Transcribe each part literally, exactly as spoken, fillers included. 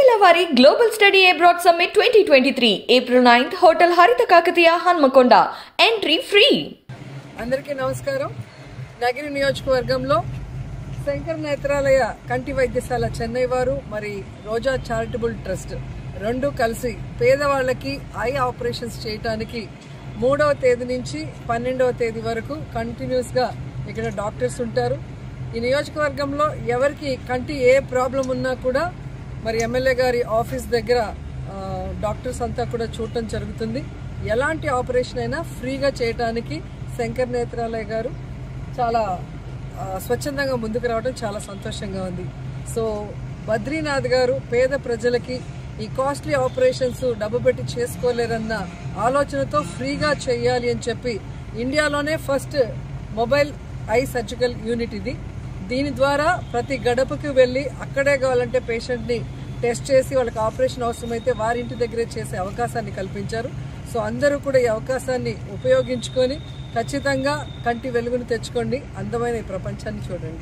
Exelavari Global Study Abroad Summit twenty twenty-three, April ninth, Hotel Haritha Kakatiya, Hanmakonda. Entry free. అందరికీ నమస్కారం. నగిరి నియోజకవర్గంలో శంకర్ నేత్రాలయ కంటి వైద్యశాల చెన్నై వారు మరి రోజా చారిటబుల్ ట్రస్ట్ రెండు కలిసి పేదవాళ్ళకి ఐ ఆపరేషన్స్ చేయడానికి మూడవ తేదీ నుంచి పన్నెండవ తేదీ వరకు కంటిన్యూస్ గా ఇక్కడ డాక్టర్స్ ఉంటారు. ఈ నియోజకవర్గంలో ఎవరికి కంటి ఏ ప్రాబ్లం ఉన్నా కూడా మరి ఎమ్మెల్యే గారి ఆఫీస్ దగ్గర డాక్టర్స్ అంతా కూడా చూడటం జరుగుతుంది. ఎలాంటి ఆపరేషన్ అయినా ఫ్రీగా చేయడానికి శంకర్ నేత్రాలయ గారు చాలా స్వచ్ఛందంగా ముందుకు రావడం చాలా సంతోషంగా ఉంది. సో బద్రీనాథ్ గారు పేద ప్రజలకి ఈ కాస్ట్లీ ఆపరేషన్స్ డబ్బు పెట్టి చేసుకోలేరన్న ఆలోచనతో ఫ్రీగా చేయాలి అని చెప్పి ఇండియాలోనే first mobile eye surgical unit ఇది. దీని ద్వారా ప్రతి గడపకి వెళ్ళి అక్కడే కావాలంటే పేషెంట్ని టెస్ట్ చేసి వాళ్ళకి ఆపరేషన్ అవసరమైతే వారి ఇంటి దగ్గరే చేసే అవకాశాన్ని కల్పించారు. సో అందరూ కూడా ఈ అవకాశాన్ని ఉపయోగించుకొని ఖచ్చితంగా కంటి వెలుగును తెచ్చుకోండి, అందమైన ఈ ప్రపంచాన్ని చూడండి.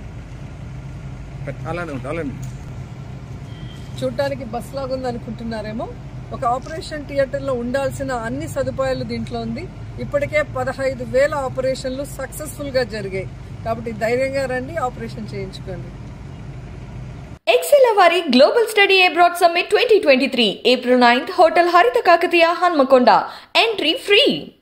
చూడటానికి బస్ లాగా ఉంది అనుకుంటున్నారేమో. ఒక ఆపరేషన్ థియేటర్లో ఉండాల్సిన అన్ని సదుపాయాలు దీంట్లో ఉంది. ఇప్పటికే పదహైదు వేల ఆపరేషన్లు సక్సెస్ఫుల్గా జరిగాయి. కాబట్టి ధైర్యంగా రండి, ఆపరేషన్ చేయించుకోండి. Exelavari Global Study Abroad Summit twenty twenty-three, April ninth, Hotel Haritha Kakatiya, Hanmakonda. Entry free.